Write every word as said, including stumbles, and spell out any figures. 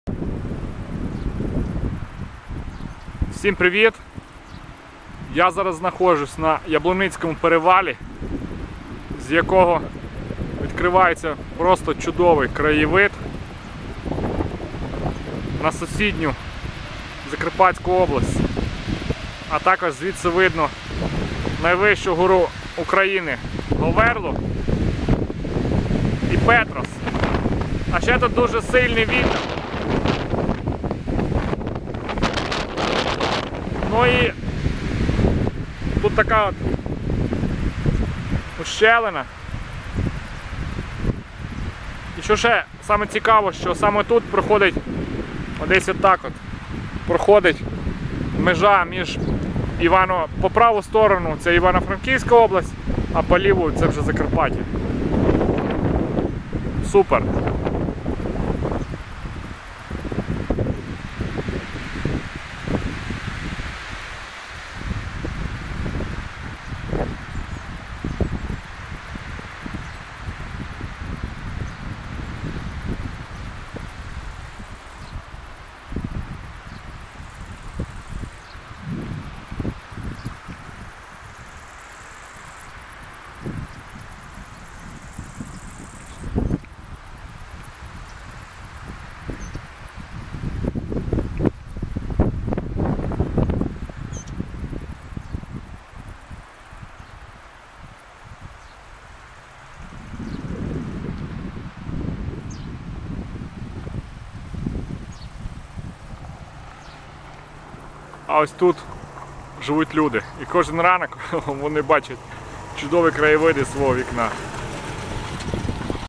Всім привіт! Я зараз знаходжусь на Яблуницькому перевалі, з якого відкривається просто чудовий краєвид на сусідню Закарпатську область, а також звідси видно найвищу гору України Говерлу і Петрос. А ще тут дуже сильний вітер. Ну і тут така от ущелина. І що ще саме цікаво, що саме тут проходить, десь отак от, проходить межа між Івано, по праву сторону це Івано-Франківська область, а по ліву це вже Закарпаття. Супер! А ось тут живуть люди. І кожен ранок вони бачать чудові краєвиди з свого вікна.